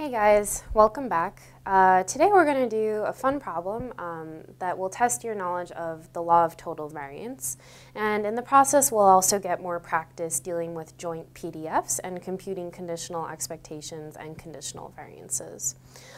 Hey guys, welcome back. Today we're going to do a fun problem that will test your knowledge of the law of total variance. And in the process, we'll also get more practice dealing with joint PDFs and computing conditional expectations and conditional variances.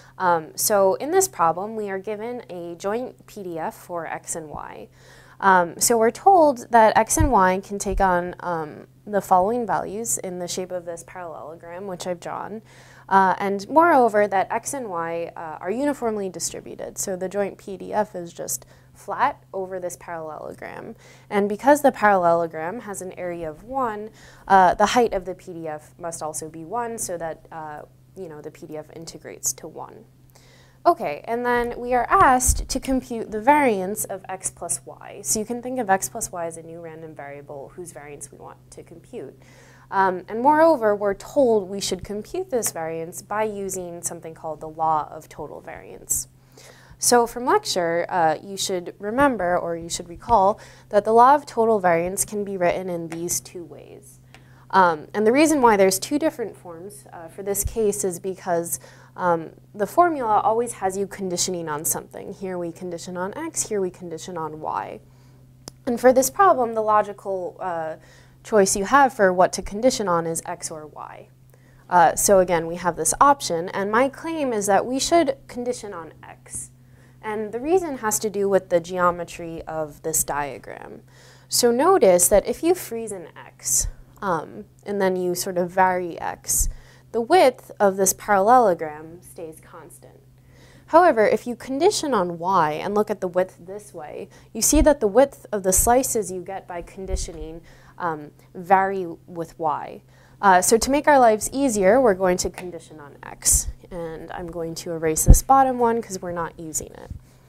So in this problem, we are given a joint PDF for x and y. So we're told that x and y can take on the following values in the shape of this parallelogram, which I've drawn. And moreover, that x and y are uniformly distributed. So the joint PDF is just flat over this parallelogram. And because the parallelogram has an area of 1, the height of the PDF must also be 1 so that the PDF integrates to 1. Okay, and then we are asked to compute the variance of x plus y. So you can think of x plus y as a new random variable whose variance we want to compute. And moreover, we're told we should compute this variance by using something called the law of total variance. So from lecture, you should remember, or you should recall, that the law of total variance can be written in these two ways. And the reason why there's two different forms for this case is because the formula always has you conditioning on something. Here we condition on x, here we condition on y. And for this problem, the logical choice you have for what to condition on is x or y. So again, we have this option, and my claim is that we should condition on x. And the reason has to do with the geometry of this diagram. So notice that if you freeze an x, and then you sort of vary x, the width of this parallelogram stays constant. However, if you condition on y and look at the width this way, you see that the width of the slices you get by conditioning vary with y. So to make our lives easier, we're going to condition on x. And I'm going to erase this bottom one because we're not using it.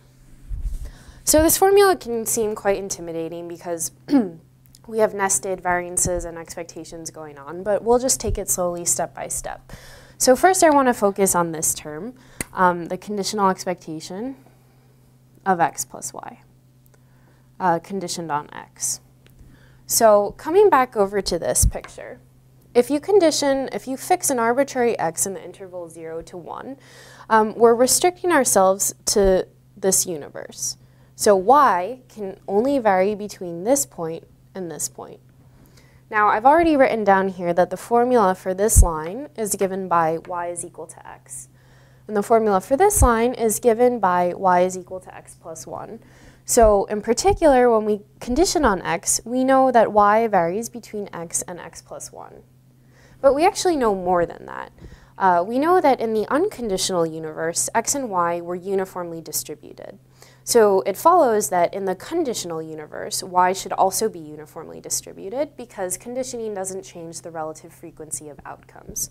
So this formula can seem quite intimidating because we have nested variances and expectations going on, but we'll just take it slowly step by step. So first I want to focus on this term, the conditional expectation of x plus y, conditioned on x. So coming back over to this picture, if you fix an arbitrary x in the interval 0 to 1, we're restricting ourselves to this universe. So y can only vary between this point and this point. Now I've already written down here that the formula for this line is given by y is equal to x. And the formula for this line is given by y is equal to x plus 1. So in particular, when we condition on x, we know that y varies between x and x plus 1. But we actually know more than that. We know that in the unconditional universe, x and y were uniformly distributed. So it follows that in the conditional universe, y should also be uniformly distributed because conditioning doesn't change the relative frequency of outcomes.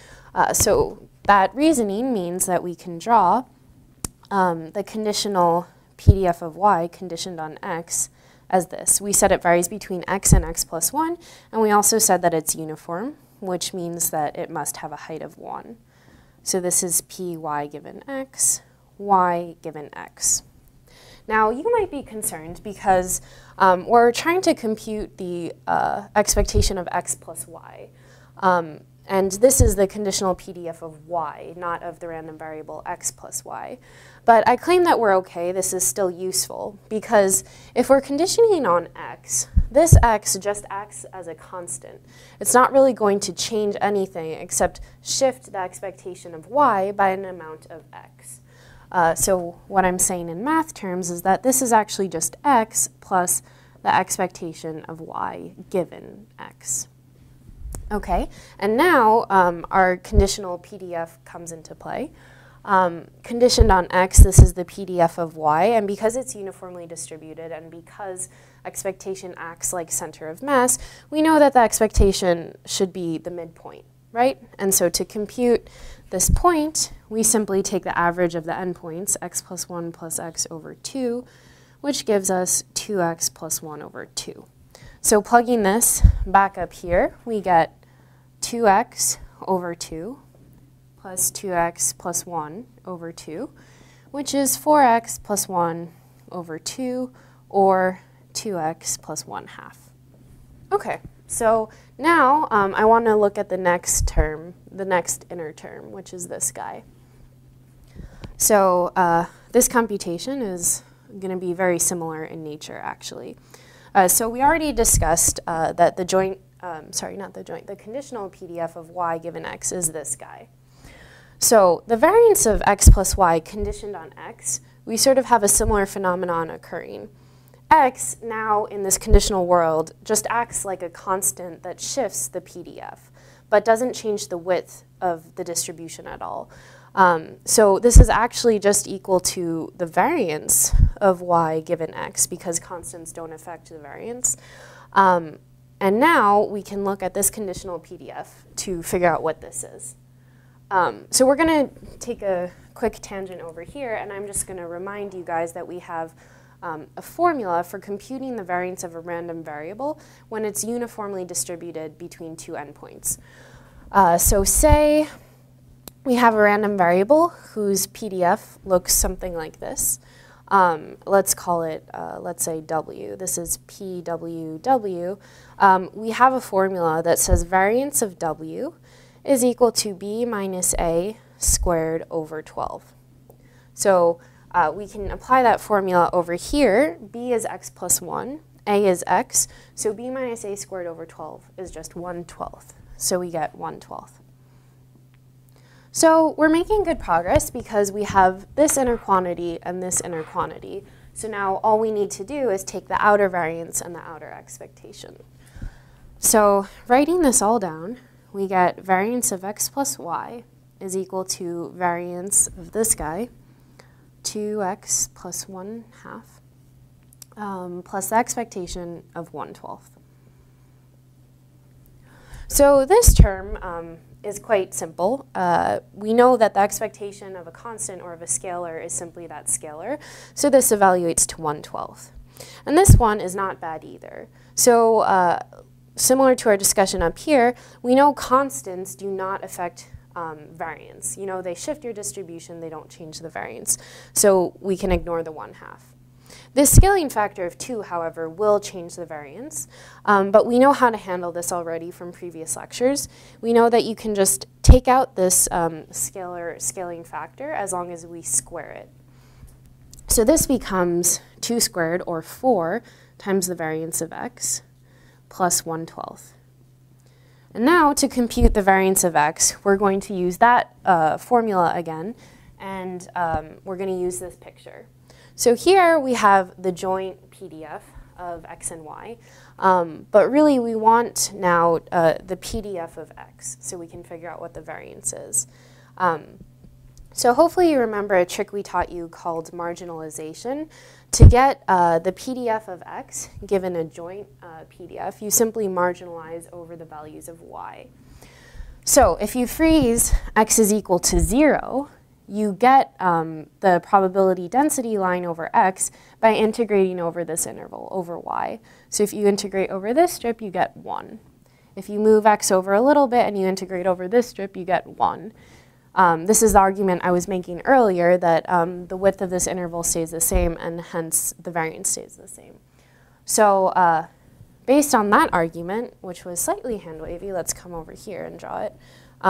So that reasoning means that we can draw the conditional PDF of y conditioned on x as this. We said it varies between x and x plus 1, and we also said that it's uniform, which means that it must have a height of 1. So this is py given x, y given x. Now, you might be concerned because we're trying to compute the expectation of x plus y. And this is the conditional PDF of y, not of the random variable x plus y. But I claim that we're okay. This is still useful because if we're conditioning on x, this x just acts as a constant. It's not really going to change anything except shift the expectation of y by an amount of x. So what I'm saying in math terms is that this is actually just x plus the expectation of y given x. Okay, and now our conditional PDF comes into play. Conditioned on x, this is the PDF of y, and because it's uniformly distributed and because expectation acts like center of mass, we know that the expectation should be the midpoint, right? And so to compute this point, we simply take the average of the endpoints, x plus 1 plus x over 2, which gives us 2x plus 1 over 2. So plugging this back up here, we get 2x over 2 plus 2x plus 1 over 2, which is 4x plus 1 over 2, or 2x plus 1/2. Okay, So now I want to look at the next term, the next inner term, which is this guy. So this computation is going to be very similar in nature, actually. So we already discussed that the joint, the conditional PDF of y given x is this guy. So the variance of x plus y conditioned on x, we sort of have a similar phenomenon occurring. X now in this conditional world just acts like a constant that shifts the PDF, but doesn't change the width of the distribution at all. So this is actually just equal to the variance of y given x because constants don't affect the variance. And now we can look at this conditional PDF to figure out what this is. So we're going to take a quick tangent over here, and I'm just going to remind you guys that we have a formula for computing the variance of a random variable when it's uniformly distributed between two endpoints. So say we have a random variable whose PDF looks something like this. Let's call it, let's say w. This is PWW. We have a formula that says variance of w is equal to b minus a squared over 12. So we can apply that formula over here. B is x plus 1, a is x, so b minus a squared over 12 is just 1/12. So we get 1/12. So we're making good progress because we have this inner quantity and this inner quantity. So now all we need to do is take the outer variance and the outer expectation. So writing this all down, we get variance of x plus y is equal to variance of this guy, 2x plus 1/2, plus the expectation of 1/12. So this term is quite simple. We know that the expectation of a constant or of a scalar is simply that scalar, so this evaluates to 1/12. And this one is not bad either. So similar to our discussion up here, we know constants do not affect variance. You know, they shift your distribution, they don't change the variance. So we can ignore the 1/2. This scaling factor of 2, however, will change the variance, but we know how to handle this already from previous lectures. We know that you can just take out this scaling factor as long as we square it. So this becomes 2 squared, or 4, times the variance of x, plus 1/12. And now to compute the variance of x, we're going to use that formula again, and we're going to use this picture. So here we have the joint PDF of x and y, but really we want now the PDF of x, so we can figure out what the variance is. So hopefully you remember a trick we taught you called marginalization. To get the PDF of x, given a joint PDF, you simply marginalize over the values of y. So if you freeze x is equal to 0, you get the probability density line over x by integrating over this interval, over y. So if you integrate over this strip, you get 1. If you move x over a little bit and you integrate over this strip, you get 1. This is the argument I was making earlier, that the width of this interval stays the same and hence the variance stays the same. So based on that argument, which was slightly hand-wavy, let's come over here and draw it.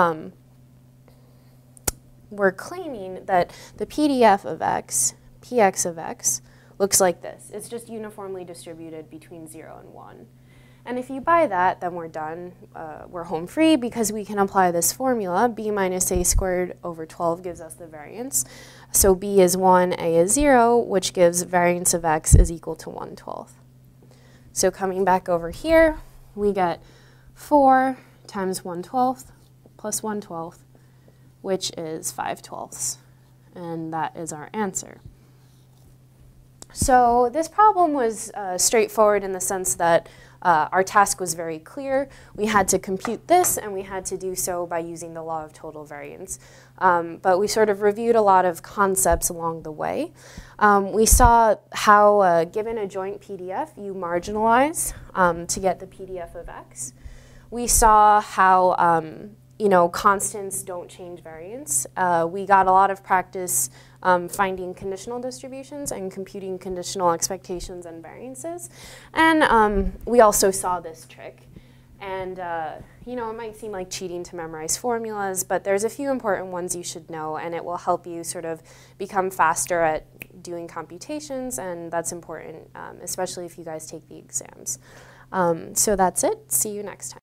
We're claiming that the PDF of x, px of x, looks like this. It's just uniformly distributed between 0 and 1. And if you buy that, then we're done. We're home free because we can apply this formula. B minus a squared over 12 gives us the variance. So b is 1, a is 0, which gives variance of x is equal to 1/12. So coming back over here, we get 4 times 1/12 plus 1/12, which is 5/12. And that is our answer. So this problem was straightforward in the sense that our task was very clear. We had to compute this, and we had to do so by using the law of total variance. But we sort of reviewed a lot of concepts along the way. We saw how, given a joint PDF, you marginalize to get the PDF of x. We saw how constants don't change variance. We got a lot of practice finding conditional distributions and computing conditional expectations and variances. And we also saw this trick. And you know, it might seem like cheating to memorize formulas, but there's a few important ones you should know, and it will help you sort of become faster at doing computations, and that's important, especially if you guys take the exams. So that's it. See you next time.